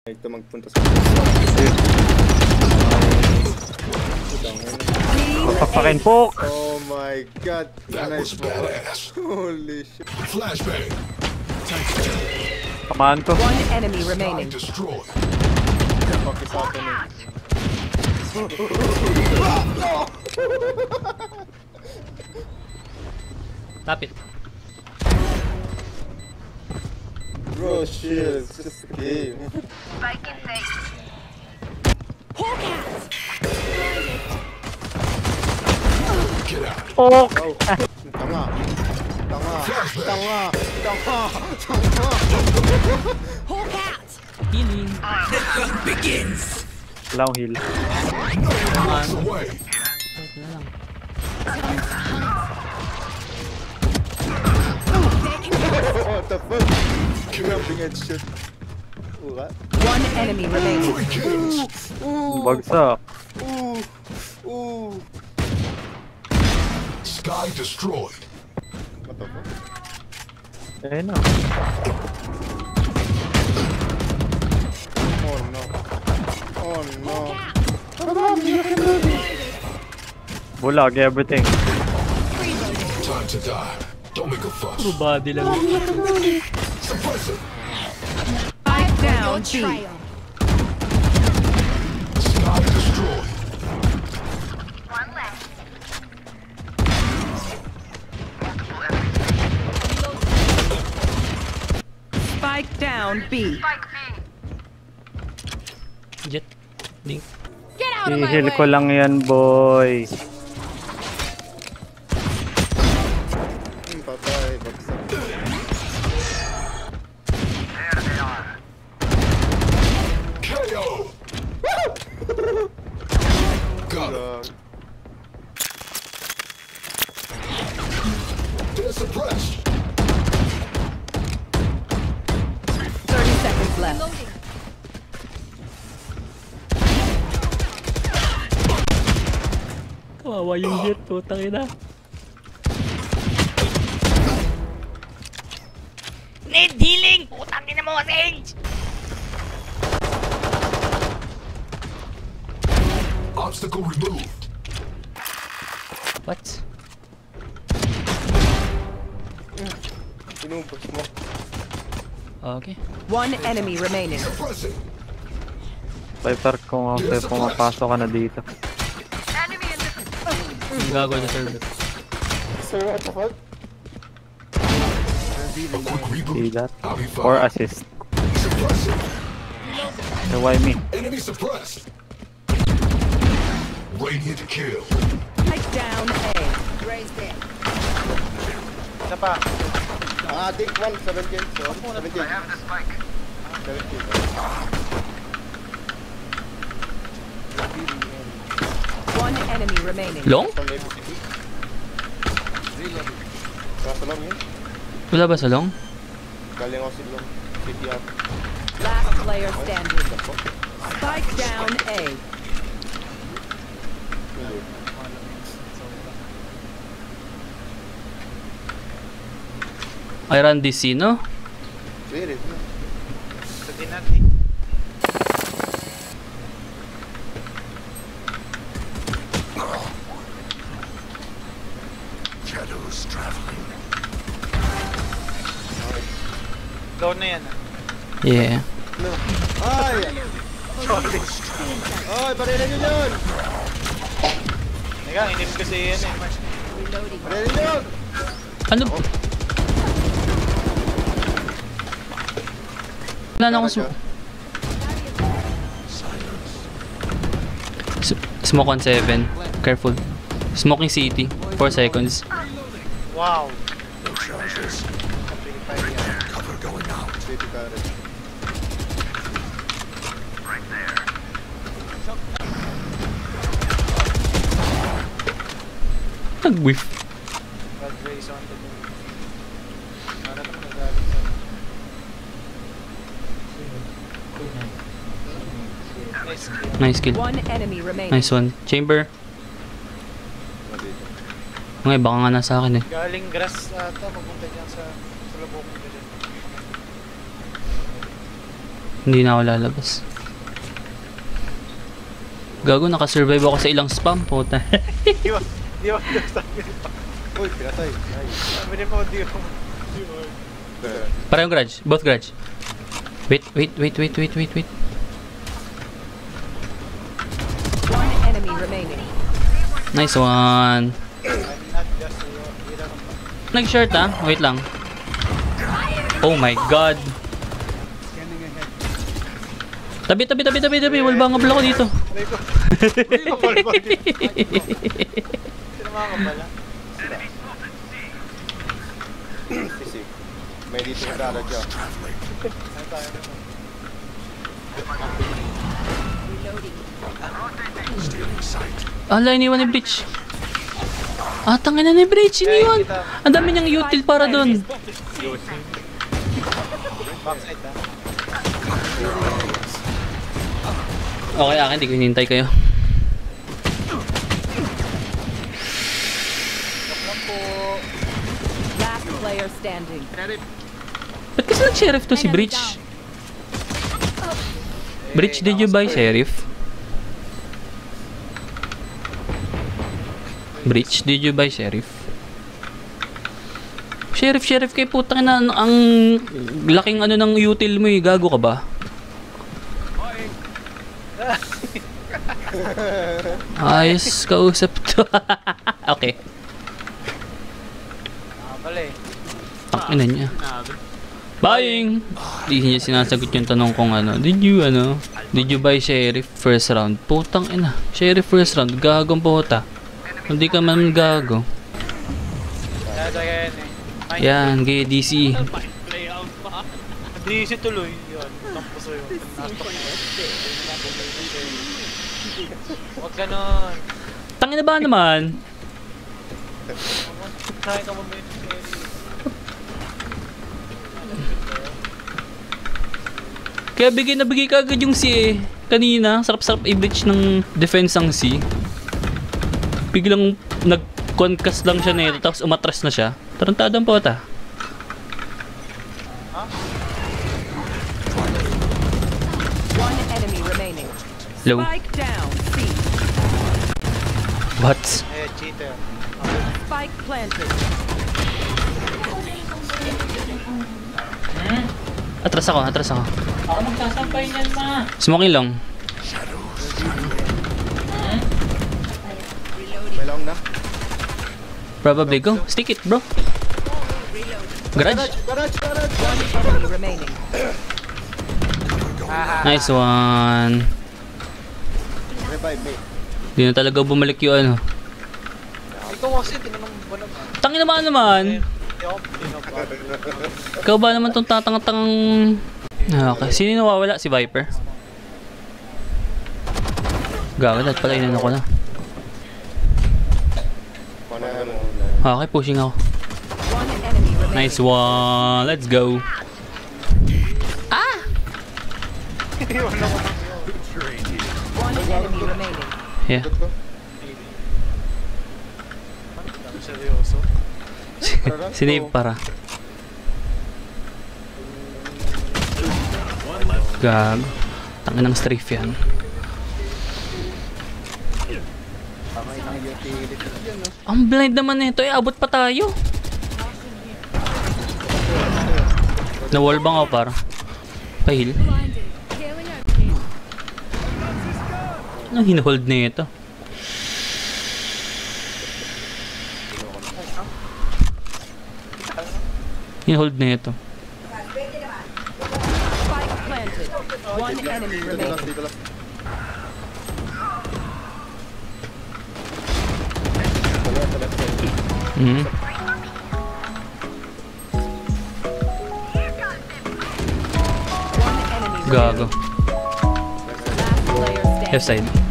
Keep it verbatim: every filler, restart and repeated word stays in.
Ito magpunta sa Papakin po! Oh my god! That was badass. Holy shit! Flashbang. Kamaan ko. One enemy remaining. Destroy. Bakit sa atin eh? Tapit. Bro, shit, it's just a game. Spike in face. Get out. Oh! Oh, tanga. Tanga. Tanga. Tanga. Tanga. Healing. Wala akong heal. Miles away. Wait na lang. What the fuck? Grabbing headshot. What? One enemy remaining. Three kills. Bagsak. Ooh. Ooh. Sky destroyed. What the fuck? Eh na. Oh no. Oh no. Bulag, everything. Time to die. Don't make a fuss. Puro body lang. Suppress it. Spike down B. Sky destroyed. One left. Spike down B. Spike B. Jet. Link. I-heal ko lang yan, boy. Hmm, patay. Bagsak. K O. Got it. Uh, They're suppressed. Thirty seconds left. Kawawa yung jet. Putang ina. Need healing! Putang ina mo, Sage! Obstacle removed. What? Inubos mo. Okay. One enemy remaining. Suppress it. Viper, kung okay, pumapasok ka na dito. Enemy in the Ang gagawin na server. Sir, what the fuck? A quick See reboot. that? I'll be Or fine. assist. Suppress it. So why me? Enemy suppressed. Radiant kill. Spike down A. Isa pa. Ah, take one. Seven kills. So, seven kills. I have the spike. Seven kills. One enemy remaining. Long? From Navy City. Kaso lang yun. Wala ba sa long? Galing ako silong. City up. Last player standing. Spike down A. I run this scene, no? Serious na. Shadows traveling. Down na yan. Yeah. Ay! Ay, paririn nyo yun! Teka, inim kasi yan eh. Paririn nyo yun! Ano? Wala na akong sm S smoke on seven. Careful. Smoking city. four seconds. Wow. No charges. Cover going out. City carrot. Nag-whiff. God grace on the moon. Para na nagalit sa... Nice kill. Nice kill. One enemy remaining. Nice one. Chamber. Okay, baka nga nasa akin eh. Galing grass ata, papunta dyan sa... sa labok nila dyan. Hindi na ako lalabas. Gago, nakasurvive ako sa ilang spam, puta. Di ba? Di ba? Sabi pa. Uy, pinatay. Nice. Sabi niya pa, di ba? Di ba? Parehong garage. Both garage. Wait, wait, wait, wait, wait, wait, wait. One enemy remaining. Nice one. I'm not just a hero. Nag-short ah. Wait lang. Oh my god. Tabi, tabi, tabi, tabi, tabi. Walbangable ako dito. Aray ko. Hindi ko palpag. Sino mga kabala? Easy. May dito yung dada dyan. Ano tayo naman? Ala, iniwan ni Breach. Ah, tangin na ni Breach. Iniwan. Ang dami niyang util para dun. Backside ha. Okay, akin. Di ko hinintay kayo. Lang po. Last player standing. Ba't kasi nag-sheriff to si Breach? Breach, did you buy sheriff? Breach, did you buy sheriff? Sheriff, sheriff kay putang na ang laking ano ng util mo eh. Gago ka ba? Ayos, kausap to. Okay. Ah, pala eh. Takin na niya. Buying! Di niya sinasagot yung tanong kong ano. Did you ano? Did you buy sheriff first round? Putang ina. Sheriff first round. Gagong puta. Hindi ka man gago. Kaya tayo yan eh. Ay, Yan, gay D C. Hindi si tuloy. Yun. Tampo sa'yo. Huwag ganon. Tangina ba naman? Kaya ka mamaya. Kaya bigay na bigay ka agad yung C eh. Kanina, sarap-sarap i-breach ng defense ang C. Biglang nag-concast lang siya nito, tapos umatras na siya. Tarantadang po ata. One enemy remaining. Low. Spike down. C. What? Eh, cheater. Spike planted. Atras ako, atras ako. Ako magsasampay niyan, ma. Smoking long. May long na. Probably go. Stick it, bro. Garage. Garage, garage. Enemy remaining. Nice one. Revive me. Di na talaga bumalik yung ano. Ikaw kasi, tinanong mo ba naman? Tangin naman naman. Hindi ako pinapag. Ikaw ba naman itong tatang-tangang... Ah, okay. Sino yung nawawala? Si Viper? Gawa, lahat pala inan ako na. Panahan mo. Okay, pushing ako. One enemy remaining. Nice one. Let's go. One enemy remaining. Yeah. Seryoso? Sinave para. Gag. Tangin ng strafe yan. Ang blind naman nito eh. Abot pa tayo. Na-wall bang ako para? Pahil. Anong hinahold na ito? Hinahold na ito. Spike planted. One enemy Dito lang, remaining. dito lang. Mhm. One enemy Gago. remaining. Last player standing. Left side.